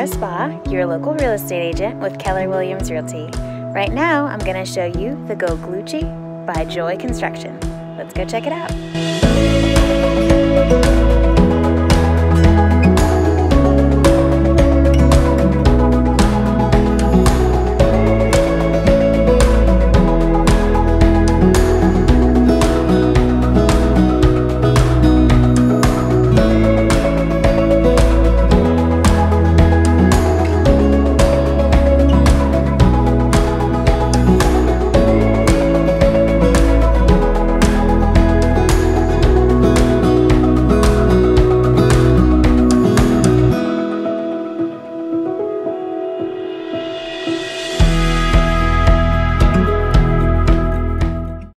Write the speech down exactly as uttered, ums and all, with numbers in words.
Spaugh, your local real estate agent with Keller Williams Realty. Right now, I'm going to show you the Go Glucci by Joy Construction. Let's go check it out.